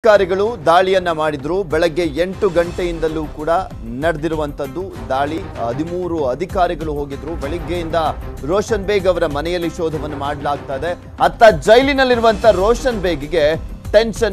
ಅಧಿಕಾರಿಗಳು ದಾಳಿಯನ್ನ ಮಾಡಿದ್ರು. ಬೆಳಗ್ಗೆ 8 ಗಂಟೆಯಿಂದಲೂ ಕೂಡ ನಡೆದಿರುವಂತದ್ದು ದಾಳಿ. 13 ಅಧಿಕಾರಿಗಳು ಹೋಗಿದ್ರು. ಬೆಳಿಗ್ಗೆಯಿಂದ ರೋಷನ್ ಬೇಗ್ ಅವರ ಮನೆಯಲ್ಲಿ ಶೋಧವನ್ನು ಮಾಡಲಾಗ್ತಾ ಇದೆ. ಅತ್ತ ಜೈಲಿನಲ್ಲಿರುವಂತ ರೋಷನ್ ಬೇಗ್ಗೆ ಟೆನ್ಷನ್.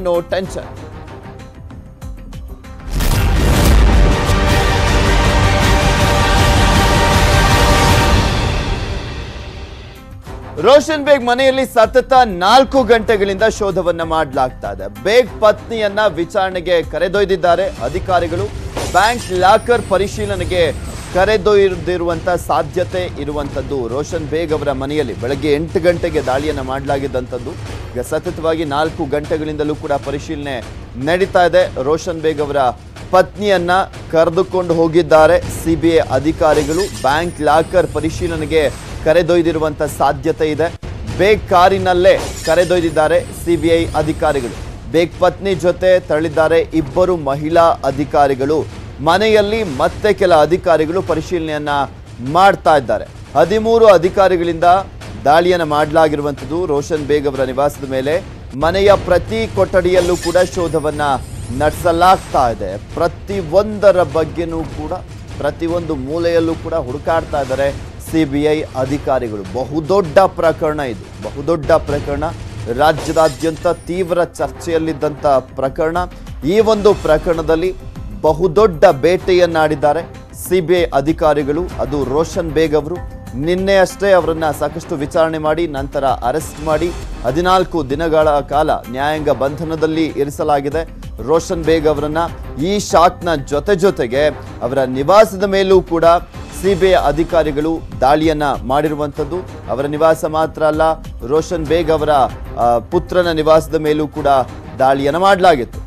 ರೋಷನ್ ಬೇಗ್ ಮನೆಯಲ್ಲಿ ಸತತ 4 ಗಂಟೆಗಳಿಂದ ಶೋಧವನ್ನ ಮಾಡಲಾಗ್ತಾ ಇದೆ. ಬೇಗ್ ಪತ್ನಿಯನ್ನ ವಿಚಾರಣೆಗೆ ಕರೆದೊಯ್ದಿದ್ದಾರೆ ಅಧಿಕಾರಿಗಳು. ಬ್ಯಾಂಕ್ ಲಾಕರ್ ಪರಿಶೀಲನೆಗೆ ಕರೆದೊಯ್ದಿರುವಂತ ಸಾಧ್ಯತೆ ಇರುವಂತದ್ದು ರೋಷನ್ ಬೇಗ್ ಅವರ ಮನೆಯಲ್ಲಿ ಬೆಳಗ್ಗೆ 8 ಗಂಟೆಗೆ ದಾಳಿಯನ್ನ ಮಾಡಲಾಗಿದ್ದಂಥದ್ದು. ಈಗ ಸತತವಾಗಿ 4 ಗಂಟೆಗಳಿಂದಲೂ ಕೂಡ ಪರಿಶೀಲನೆ ನಡೀತಾ ಇದೆ. ರೋಷನ್ ಬೇಗ್ ಅವರ ಪತ್ನಿಯನ್ನ ಕರೆದುಕೊಂಡು ಹೋಗಿದ್ದಾರೆ ಸಿಬಿಐ ಅಧಿಕಾರಿಗಳು. ಬ್ಯಾಂಕ್ ಲಾಕರ್ ಪರಿಶೀಲನೆಗೆ ಕರೆದೊಯ್ದಿರುವಂತ ಸಾಧ್ಯತೆ ಇದೆ. ಬೇಗ್ ಕಾರಿನಲ್ಲೇ ಕರೆದೊಯ್ದಿದ್ದಾರೆ ಸಿಬಿಐ ಅಧಿಕಾರಿಗಳು. ಬೇಗ್ ಪತ್ನಿ ಜೊತೆ ತೆರಳಿದ್ದಾರೆ ಇಬ್ಬರು ಮಹಿಳಾ ಅಧಿಕಾರಿಗಳು. ಮನೆಯಲ್ಲಿ ಮತ್ತೆ ಕೆಲ ಅಧಿಕಾರಿಗಳು ಪರಿಶೀಲನೆಯನ್ನ ಮಾಡ್ತಾ ಇದ್ದಾರೆ. 13 ಅಧಿಕಾರಿಗಳಿಂದ ದಾಳಿಯನ್ನ ಮಾಡಲಾಗಿರುವಂಥದ್ದು ರೋಷನ್ ಬೇಗ್ ಅವರ ನಿವಾಸದ ಮೇಲೆ. ಮನೆಯ ಪ್ರತಿ ಕೊಠಡಿಯಲ್ಲೂ ಕೂಡ ಶೋಧವನ್ನ ನಡೆಸಲಾಗ್ತಾ ಇದೆ. ಪ್ರತಿಯೊಂದರ ಬಗ್ಗೆನೂ ಕೂಡ ಪ್ರತಿಯೊಂದು ಮೂಲೆಯಲ್ಲೂ ಕೂಡ ಹುಡುಕಾಡ್ತಾ ಇದ್ದಾರೆ ಸಿಬಿಐ ಅಧಿಕಾರಿಗಳು. ಬಹುದೊಡ್ಡ ಪ್ರಕರಣ ಇದು, ಬಹುದೊಡ್ಡ ಪ್ರಕರಣ. ರಾಜ್ಯದಾದ್ಯಂತ ತೀವ್ರ ಚರ್ಚೆಯಲ್ಲಿದ್ದಂಥ ಪ್ರಕರಣ. ಈ ಒಂದು ಪ್ರಕರಣದಲ್ಲಿ ಬಹುದೊಡ್ಡ ಬೇಟೆಯನ್ನಾಡಿದ್ದಾರೆ ಸಿಬಿಐ ಅಧಿಕಾರಿಗಳು. ಅದು ರೋಷನ್ ಬೇಗ್ ಅವರು. ನಿನ್ನೆ ಅಷ್ಟೇ ಅವರನ್ನ ಸಾಕಷ್ಟು ವಿಚಾರಣೆ ಮಾಡಿ ನಂತರ ಅರೆಸ್ಟ್ ಮಾಡಿ 14 ದಿನಗಳ ಕಾಲ ನ್ಯಾಯಾಂಗ ಬಂಧನದಲ್ಲಿ ಇರಿಸಲಾಗಿದೆ ರೋಷನ್ ಬೇಗ್ ಅವರನ್ನ. ಈ ಶಾಕ್ನ ಜೊತೆಗೆ ಅವರ ನಿವಾಸದ ಮೇಲೂ ಕೂಡ ಸಿಬಿಐ ಅಧಿಕಾರಿಗಳು ದಾಳಿಯನ್ನ ಮಾಡಿರುವಂಥದ್ದು. ಅವರ ನಿವಾಸ ಮಾತ್ರ ಅಲ್ಲ, ರೋಷನ್ ಬೇಗ್ ಅವರ ಪುತ್ರನ ನಿವಾಸದ ಮೇಲೂ ಕೂಡ ದಾಳಿಯನ್ನ ಮಾಡಲಾಗಿತ್ತು.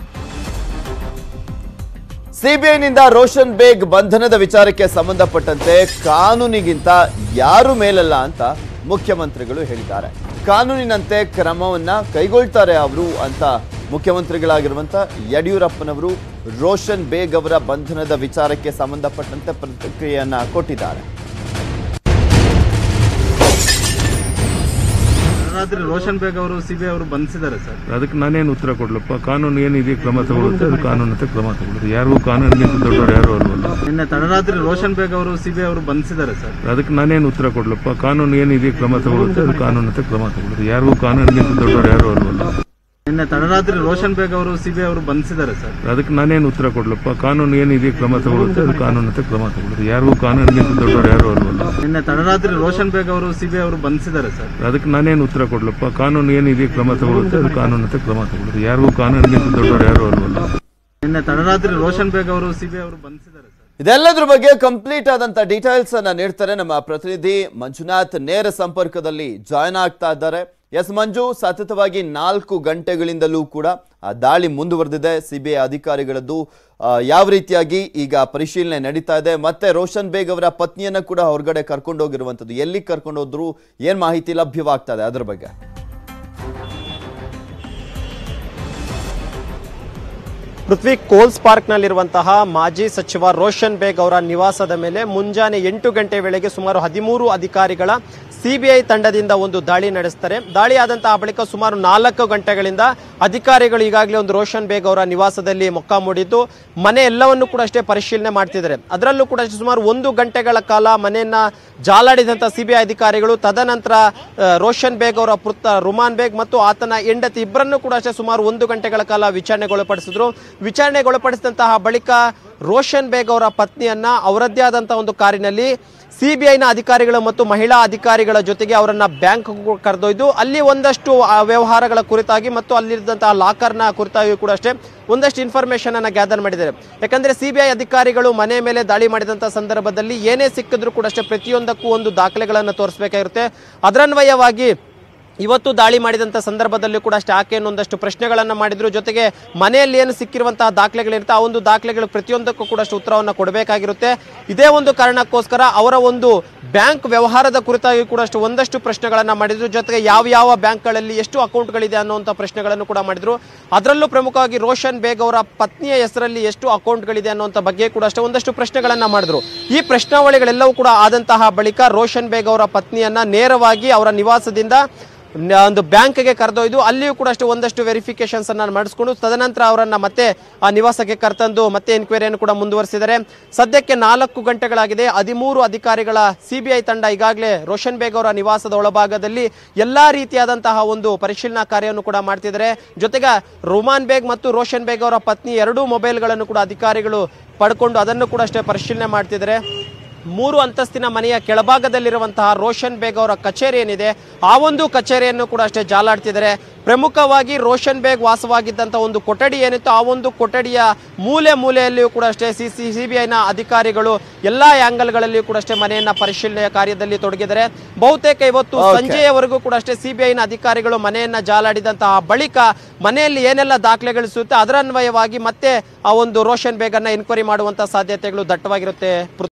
ಸಿಬಿಐನಿಂದ ರೋಷನ್ ಬೇಗ್ ಬಂಧನದ ವಿಚಾರಕ್ಕೆ ಸಂಬಂಧಪಟ್ಟಂತೆ ಕಾನೂನಿಗಿಂತ ಯಾರು ಮೇಲಲ್ಲ ಅಂತ ಮುಖ್ಯಮಂತ್ರಿಗಳು ಹೇಳಿದ್ದಾರೆ. ಕಾನೂನಿನಂತೆ ಕ್ರಮವನ್ನ ಕೈಗೊಳ್ತಾರೆ ಅವರು ಅಂತ ಮುಖ್ಯಮಂತ್ರಿಗಳಾಗಿರುವಂತ ಯಡಿಯೂರಪ್ಪನವರು ರೋಷನ್ ಬೇಗ್ ಅವರ ಬಂಧನದ ವಿಚಾರಕ್ಕೆ ಸಂಬಂಧಪಟ್ಟಂತೆ ಪ್ರತಿಕ್ರಿಯೆಯನ್ನ ಕೊಟ್ಟಿದ್ದಾರೆ. ರೋಷನ್ ಬೇಗ್ ಅವರು ಸಿಬಿಐ ಅವರು ಬಂಧಿಸಿದ್ದಾರೆ ಸರ್. ಅದಕ್ಕೆ ನಾನೇನು ಉತ್ತರ ಕೊಡ್ಲಪ್ಪ. ಕಾನೂನು ಏನಿದೆ ಕ್ರಮ ತಗೊಳುತ್ತೆ, ಅದು ಕಾನೂನಂತೆ ಕ್ರಮ ತಗೊಳುತ್ತೆ. ಯಾರಿಗೂ ಕಾನೂನಿಗಿಂತ ದೊಡ್ಡವರು ಯಾರು ಅಲ್ವಲ್ಲ. ನಿನ್ನೆ ತಡರಾತ್ರಿ ರೋಷನ್ ಬೇಗ್ ಅವರು ಸಿಬಿಐ ಅವರು ಬಂಧಿಸಿದ್ದಾರೆ ಸರ್. ಅದಕ್ಕೆ ನಾನೇನು ಉತ್ತರ ಕೊಡ್ಲಪ್ಪ. ಕಾನೂನು ಏನಿದೆ ಕ್ರಮ ತಗೊಳುತ್ತೆ, ಅದು ಕಾನೂನಂತೆ ಕ್ರಮ ತಗೊಳುತ್ತೆ. ಯಾರಿಗೂ ಕಾನೂನಿಗಿಂತ ದೊಡ್ಡವರು ಯಾರು ಅಲ್ವಲ್ಲ. ನಿನ್ನೆ ತಡರಾತ್ರಿ ರೋಷನ್ ಬೇಗ್ ಅವರು ಸಿಬಿಐ ಅವರು ಬಂಧಿಸಿದ್ದಾರೆ ಸರ್. ಅದಕ್ಕೆ ನಾನೇನು ಉತ್ತರ ಕೊಡ್ಲಪ್ಪ. ಕಾನೂನು ಏನಿದೆ ಕ್ರಮ ತಗೊಳುತ್ತೆ, ಅದು ಕಾನೂನಂತೆ ಕ್ರಮ ತಗೊಳುತ್ತೆ. ಯಾರಿಗೂ ಕಾನೂನಿಗಿಂತ ದೊಡ್ಡವರು ಯಾರು ಅಲ್ವಲ್ಲ. ನಿನ್ನೆ ತಡರಾತ್ರಿ ರೋಷನ್ ಬೇಗ್ ಅವರು ಸಿಬಿಐ ಅವರು ಬಂಧಿಸಿದ್ದಾರೆ ಸರ್. ಅದಕ್ಕೆ ನಾನೇನು ಉತ್ತರ ಕೊಡ್ಲಪ್ಪ. ಕಾನೂನು ಏನಿದೆ ಕ್ರಮ ತಗೊಳುತ್ತೆ, ಅದು ಕಾನೂನಂತೆ ಕ್ರಮ ತಗೊಳುತ್ತೆ. ಯಾರಿಗೂ ಕಾನೂನಿಗಿಂತ ದೊಡ್ಡವರು ಯಾರು ಅಲ್ವಲ್ಲ. ನಿನ್ನೆ ತಡರಾತ್ರಿ ರೋಷನ್ ಬೇಗ್ ಅವರು ಸಿಬಿಐ ಅವರು ಬಂಧಿಸಿದ್ದಾರೆ ಸರ್. ಇದೆಲ್ಲದ್ರ ಬಗ್ಗೆ ಕಂಪ್ಲೀಟ್ ಆದಂತ ಡೀಟೇಲ್ಸ್ ಅನ್ನ ನೀಡ್ತಾರೆ ನಮ್ಮ ಪ್ರತಿನಿಧಿ ಮಂಜುನಾಥ್. ನೇರ ಸಂಪರ್ಕದಲ್ಲಿ ಜಾಯ್ನ್ ಆಗ್ತಾ ಇದ್ದಾರೆ. ಎಸ್ ಮಂಜು, ಸತತವಾಗಿ 4 ಗಂಟೆಗಳಿಂದಲೂ ಕೂಡ ದಾಳಿ ಮುಂದುವರೆದಿದೆ ಸಿಬಿಐ ಅಧಿಕಾರಿಗಳದ್ದು. ಯಾವ ರೀತಿಯಾಗಿ ಈಗ ಪರಿಶೀಲನೆ ನಡೀತಾ ಇದೆ, ಮತ್ತೆ ರೋಷನ್ ಬೇಗ್ ಅವರ ಪತ್ನಿಯನ್ನ ಕೂಡ ಹೊರಗಡೆ ಕರ್ಕೊಂಡು ಹೋಗಿರುವಂತದ್ದು, ಎಲ್ಲಿ ಕರ್ಕೊಂಡು ಹೋದ್ರು, ಏನ್ ಮಾಹಿತಿ ಲಭ್ಯವಾಗ್ತಾ ಇದೆ ಅದರ ಬಗ್ಗೆ? ಪೃಥ್ವಿ, ಕೋಲ್ಸ್ ಪಾರ್ಕ್ನಲ್ಲಿರುವಂತಹ ಮಾಜಿ ಸಚಿವ ರೋಷನ್ ಬೇಗ್ ಅವರ ನಿವಾಸದ ಮೇಲೆ ಮುಂಜಾನೆ 8 ಗಂಟೆ ವೇಳೆಗೆ ಸುಮಾರು 13 ಅಧಿಕಾರಿಗಳ ಸಿಬಿಐ ತಂಡದಿಂದ ಒಂದು ದಾಳಿ ನಡೆಸ್ತಾರೆ. ದಾಳಿ ಆದಂತಹ ಬಳಿಕ ಸುಮಾರು 4 ಗಂಟೆಗಳಿಂದ ಅಧಿಕಾರಿಗಳು ಈಗಾಗಲೇ ಒಂದು ರೋಷನ್ ಬೇಗ್ ಅವರ ನಿವಾಸದಲ್ಲಿ ಮೊಕ್ಕಾಮೂಡಿದ್ದು ಮನೆ ಎಲ್ಲವನ್ನು ಕೂಡ ಅಷ್ಟೇ ಪರಿಶೀಲನೆ ಮಾಡ್ತಿದ್ದಾರೆ. ಅದರಲ್ಲೂ ಕೂಡ ಸುಮಾರು 1 ಗಂಟೆಗಳ ಕಾಲ ಮನೆಯನ್ನ ಜಾಲಾಡಿದಂತ ಸಿಬಿಐ ಅಧಿಕಾರಿಗಳು ತದನಂತರ ರೋಷನ್ ಬೇಗ್ ಅವರ ಪುತ್ರ ರುಮಾನ್ ಬೇಗ್ ಮತ್ತು ಆತನ ಹೆಂಡತಿ ಇಬ್ಬರನ್ನು ಕೂಡ ಅಷ್ಟೇ ಸುಮಾರು 1 ಗಂಟೆಗಳ ಕಾಲ ವಿಚಾರಣೆಗೊಳಪಡಿಸಿದ್ರು. ವಿಚಾರಣೆಗೊಳಪಡಿಸಿದಂತಹ ಬಳಿಕ ರೋಷನ್ ಬೇಗ್ ಅವರ ಪತ್ನಿಯನ್ನ ಅವರದ್ದೇ ಆದಂತಹ ಒಂದು ಕಾರಿನಲ್ಲಿ ಸಿಬಿಐನ ಅಧಿಕಾರಿಗಳು ಮತ್ತು ಮಹಿಳಾ ಅಧಿಕಾರಿಗಳ ಜೊತೆಗೆ ಅವರನ್ನ ಬ್ಯಾಂಕ್ ಕರೆದೊಯ್ದು ಅಲ್ಲಿ ಒಂದಷ್ಟು ವ್ಯವಹಾರಗಳ ಕುರಿತಾಗಿ ಮತ್ತು ಅಲ್ಲಿದ್ದಂತಹ ಲಾಕರ್ನ ಕುರಿತಾಗಿ ಕೂಡ ಅಷ್ಟೇ ಒಂದಷ್ಟು ಇನ್ಫಾರ್ಮೇಶನ್ ಅನ್ನ ಗ್ಯಾದರ್ ಮಾಡಿದ್ದಾರೆ. ಯಾಕಂದ್ರೆ ಸಿಬಿಐ ಅಧಿಕಾರಿಗಳು ಮನೆ ಮೇಲೆ ದಾಳಿ ಮಾಡಿದಂತಹ ಸಂದರ್ಭದಲ್ಲಿ ಏನೇ ಸಿಕ್ಕಿದ್ರು ಕೂಡ ಅಷ್ಟೇ ಪ್ರತಿಯೊಂದಕ್ಕೂ ಒಂದು ದಾಖಲೆಗಳನ್ನು ತೋರಿಸಬೇಕಾಗಿರುತ್ತೆ. ಅದರನ್ವಯವಾಗಿ ಇವತ್ತು ದಾಳಿ ಮಾಡಿದಂಥ ಸಂದರ್ಭದಲ್ಲೂ ಕೂಡ ಅಷ್ಟೇ ಆಕೆಯನ್ನು ಒಂದಷ್ಟು ಪ್ರಶ್ನೆಗಳನ್ನು ಮಾಡಿದ್ರು. ಜೊತೆಗೆ ಮನೆಯಲ್ಲಿ ಏನು ಸಿಕ್ಕಿರುವಂತಹ ದಾಖಲೆಗಳಿರುತ್ತೆ ಆ ಒಂದು ದಾಖಲೆಗಳು ಪ್ರತಿಯೊಂದಕ್ಕೂ ಕೂಡ ಅಷ್ಟು ಉತ್ತರವನ್ನು ಕೊಡಬೇಕಾಗಿರುತ್ತೆ. ಇದೇ ಒಂದು ಕಾರಣಕ್ಕೋಸ್ಕರ ಅವರ ಒಂದು ಬ್ಯಾಂಕ್ ವ್ಯವಹಾರದ ಕುರಿತಾಗಿ ಕೂಡ ಅಷ್ಟು ಒಂದಷ್ಟು ಪ್ರಶ್ನೆಗಳನ್ನು ಮಾಡಿದ್ರು. ಜೊತೆಗೆ ಯಾವ ಬ್ಯಾಂಕ್ಗಳಲ್ಲಿ ಎಷ್ಟು ಅಕೌಂಟ್ಗಳಿದೆ ಅನ್ನುವಂಥ ಪ್ರಶ್ನೆಗಳನ್ನು ಕೂಡ ಮಾಡಿದ್ರು. ಅದರಲ್ಲೂ ಪ್ರಮುಖವಾಗಿ ರೋಷನ್ ಬೇಗ್ ಅವರ ಪತ್ನಿಯ ಹೆಸರಲ್ಲಿ ಎಷ್ಟು ಅಕೌಂಟ್ಗಳಿದೆ ಅನ್ನುವಂಥ ಬಗ್ಗೆ ಕೂಡ ಅಷ್ಟೇ ಒಂದಷ್ಟು ಪ್ರಶ್ನೆಗಳನ್ನು ಮಾಡಿದ್ರು. ಈ ಪ್ರಶ್ನಾವಳಿಗಳೆಲ್ಲವೂ ಕೂಡ ಆದಂತಹ ಬಳಿಕ ರೋಷನ್ ಬೇಗ್ ಅವರ ಪತ್ನಿಯನ್ನ ನೇರವಾಗಿ ಅವರ ನಿವಾಸದಿಂದ ಒಂದು ಬ್ಯಾಂಕ್ಗೆ ಕರೆದೊಯ್ದು ಅಲ್ಲಿಯೂ ಕೂಡ ಅಷ್ಟೇ ಒಂದಷ್ಟು ವೆರಿಫಿಕೇಶನ್ಸ್ ಅನ್ನ ಮಾಡಿಸ್ಕೊಂಡು ತದನಂತರ ಅವರನ್ನ ಮತ್ತೆ ಆ ನಿವಾಸಕ್ಕೆ ಕರೆತಂದು ಮತ್ತೆ ಎನ್ಕ್ವೈರಿಯನ್ನು ಕೂಡ ಮುಂದುವರಿಸಿದ್ದಾರೆ. ಸದ್ಯಕ್ಕೆ 4 ಗಂಟೆಗಳಾಗಿದೆ. 13 ಅಧಿಕಾರಿಗಳ ಸಿಬಿಐ ತಂಡ ಈಗಾಗಲೇ ರೋಷನ್ ಬೇಗ್ ಅವರ ನಿವಾಸದ ಒಳಭಾಗದಲ್ಲಿ ಎಲ್ಲಾ ರೀತಿಯಾದಂತಹ ಒಂದು ಪರಿಶೀಲನಾ ಕಾರ್ಯವನ್ನು ಕೂಡ ಮಾಡ್ತಿದ್ದಾರೆ. ಜೊತೆಗೆ ರುಮಾನ್ ಬೇಗ್ ಮತ್ತು ರೋಷನ್ ಬೇಗ್ ಅವರ ಪತ್ನಿ 2 ಮೊಬೈಲ್ಗಳನ್ನು ಕೂಡ ಅಧಿಕಾರಿಗಳು ಪಡ್ಕೊಂಡು ಅದನ್ನು ಕೂಡ ಅಷ್ಟೇ ಪರಿಶೀಲನೆ ಮಾಡ್ತಿದ್ದಾರೆ. 3 ಅಂತಸ್ತಿನ ಮನೆಯ ಕೆಳಭಾಗದಲ್ಲಿರುವಂತಹ ರೋಷನ್ ಬೇಗ್ ಅವರ ಕಚೇರಿ ಏನಿದೆ ಆ ಒಂದು ಕಚೇರಿಯನ್ನು ಕೂಡ ಅಷ್ಟೇ ಜಾಲಾಡ್ತಿದ್ದಾರೆ. ಪ್ರಮುಖವಾಗಿ ರೋಷನ್ ಬೇಗ್ ವಾಸವಾಗಿದ್ದಂತಹ ಒಂದು ಕೊಠಡಿ ಏನಿತ್ತು ಆ ಒಂದು ಕೊಠಡಿಯ ಮೂಲೆಯಲ್ಲಿಯೂ ಕೂಡ ಅಷ್ಟೇ ಸಿಬಿಐನ ಅಧಿಕಾರಿಗಳು ಎಲ್ಲಾ ಆಂಗಲ್ಗಳಲ್ಲಿಯೂ ಕೂಡ ಅಷ್ಟೇ ಮನೆಯನ್ನ ಪರಿಶೀಲನೆಯ ಕಾರ್ಯದಲ್ಲಿ ತೊಡಗಿದ್ದಾರೆ. ಬಹುತೇಕ ಇವತ್ತು ಸಂಜೆಯವರೆಗೂ ಕೂಡ ಅಷ್ಟೇ ಸಿಬಿಐನ ಅಧಿಕಾರಿಗಳು ಮನೆಯನ್ನ ಜಾಲಾಡಿದಂತಹ ಬಳಿಕ ಮನೆಯಲ್ಲಿ ಏನೆಲ್ಲ ದಾಖಲೆಗಳು ಸಿಗುತ್ತೆ ಅದರ ಅನ್ವಯವಾಗಿ ಮತ್ತೆ ಆ ಒಂದು ರೋಷನ್ ಬೇಗ್ ಅನ್ನ ಎನ್ಕ್ವೈರಿ ಮಾಡುವಂತಹ ಸಾಧ್ಯತೆಗಳು ದಟ್ಟವಾಗಿರುತ್ತೆ.